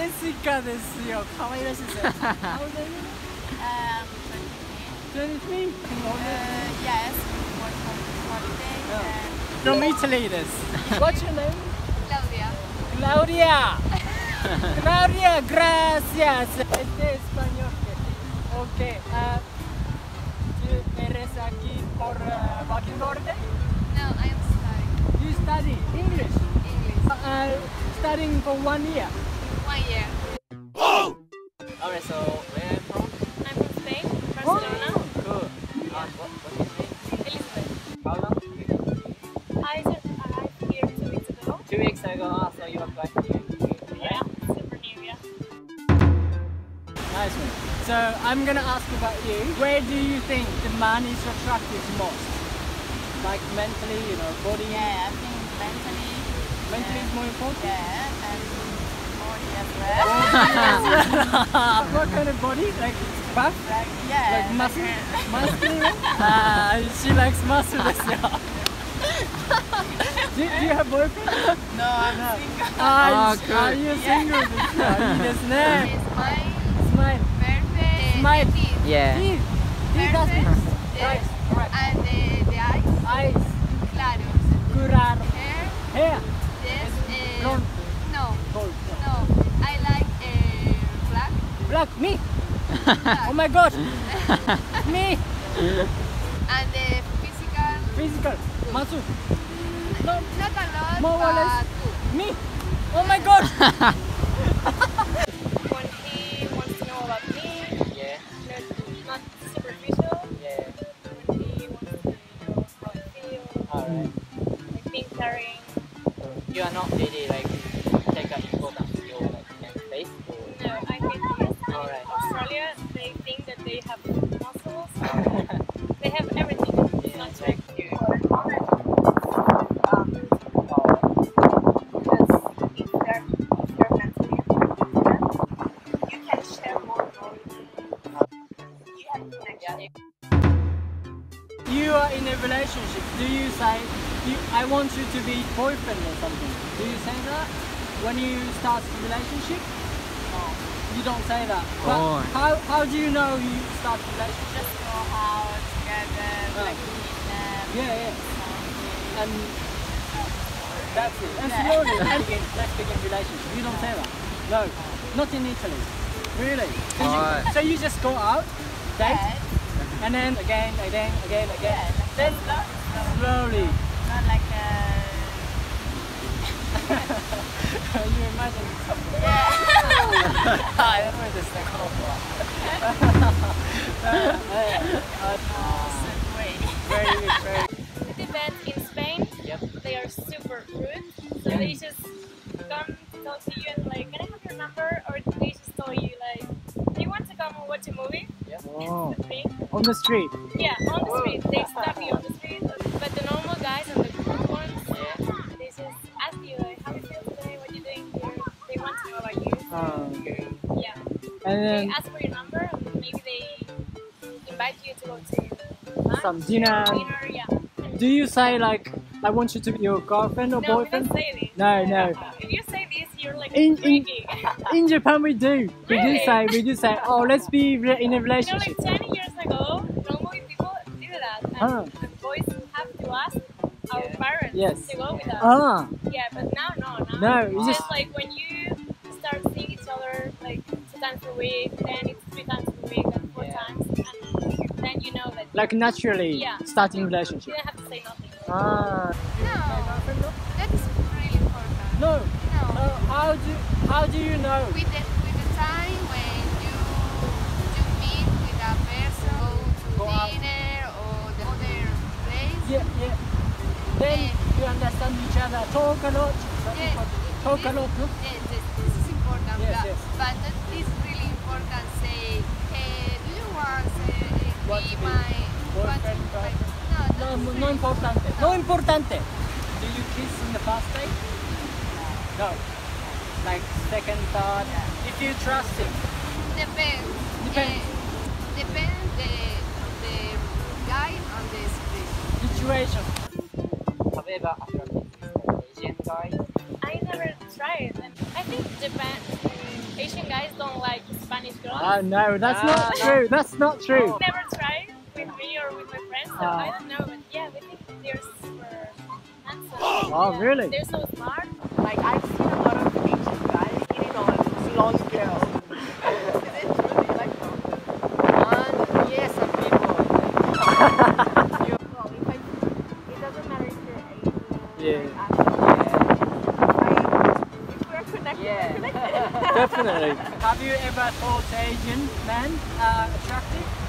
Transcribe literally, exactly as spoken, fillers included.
スイカですよ。可愛らしいですよ。How old are you? Um, twenty-three? uh, yes, was from holiday. And From Italy です。What's your name? Claudia. Claudia. Claudia, gracias. Este español. Okay. Uh, ¿Eres aquí por uh, working holiday? No, I am studying You study English? English. Uh, studying for one year. One year. Alright, so where are you from? I'm from Spain, Barcelona. Oh, Cool. Uh, what, what's your name? Elizabeth. How long? I just arrived here two weeks ago. Two weeks ago, ah, so you are quite new. Yeah, super new, yeah. Nice one. So I'm gonna ask about you. Where do you think the man is attractive most? Like mentally, you know, body. Yeah, I think mentally. Mentally is more important. Yeah, and body as well. What kind of body? Like buff? Like, yeah. Like muscle? like, Muscular? Ah, she likes muscle. do, do you have boyfriend? No, I'm No. single. Ah, Oh, is- good. are you single? いいですね。 Smile, Smile. perfect. Smile. The teeth. Yeah. Teeth. Teeth does Perfect. it. Yes. Right. Right. And the, the eyes, Eyes. claros. Claro. Hair, Hair. yes. Uh, Blonde. no, Gold. no. I like uh, black. Black. Me. black. Oh my god. Me. And the physical, Physical. Muscle. No. not a lot, More or less. but good. Me. Oh my god. When he wants to know about me, Yeah. not, not superficial. Yeah. When he wants to know how I feel, Alright. like being caring. You are not really like take an importance to your like men's face. Or... No, I think yes. Alright. In Australia, they think that they have muscles. They have everything. It's not like you. You are in a relationship. Do you say, you, I want you to be boyfriend or something? Do you say that when you start a relationship? No, you don't say that. But Oh. how, how do you know you start a relationship? Just go out together, Oh. like meet them. Yeah, yeah. something. And that's it. And Yeah. slowly, let's begin, let's begin relationship. You don't say that. No, not in Italy. Really? So, Alright. you, so you just go out, date, Yes. and then again, again, again, again. Yeah, like Then that. slowly. Not like a... you imagine something. Yeah. はい、やばいですね、この子は。Very good, very good. It depends. In Spain, Yep. they are super rude. So they just come talk to you and like, can I have your number? Or they just tell you like, do you want to come and watch a movie Oh, with me? on the street. Yeah, on the street. They stop you on the street. But the normal guys and the good ones, they just ask you like, how you feel today? What you doing here? They want to know about you. Um, Yeah. and They then ask for your number. And maybe they invite you to go to lunch, some dinner. dinner. Yeah. Do you say like, I want you to be your girlfriend or No, we boyfriend? don't say this. No, no. If you say this, you're like In- in- freaky. In Japan we do. We do Really? say, we do say, oh, let's be re- in a You know, relationship. like ten years ago, normally people do that. And Ah. the boys have to ask our Yeah. parents Yes. to go with us. Ah, Yeah, but now, no, now. No, it's you just, just- like when you start seeing each other like two times a week, then it's three times a week, and four Yeah. times, and then you know that like naturally Yeah. starting you relationship. didn't have to say nothing. Ah. No, that is really important. No. No. Uh, how do how do you know? With the, with the time when you you meet with a person, go to Go out. dinner or the other place. Yeah, yeah. Then you understand each other. Talk a lot. Yes. Talk a This- lot. No? Yes, this, this is important. Yes, but, yes. but that is really important. Say, hey, do you want to Want be to be my boyfriend, want to- girlfriend? No, No, that's no really importante. No importante. Do you kiss in the first date? No. Like second, third. If you trust him. Depends. Depends. Uh, depends the the guy and the situation. Situation. Have you ever attracted this Asian guy? I never tried, and I think Japan, uh, Ah, no, that's Ah, not no. true. That's not true. Never tried with me or with my friends, so Ah. I don't know. But yeah, we think they're super handsome. Oh, Yeah, really? They're so smart. Like I've seen a lot of Asian guys hitting on blonde girls. Is it true they like blonde girls? And yes, some people. Well, if I, it doesn't matter if you're Asian. Yeah. Like, I, if we're connected, Yeah. we're connected. Definitely. Have you ever thought Asian men are attractive?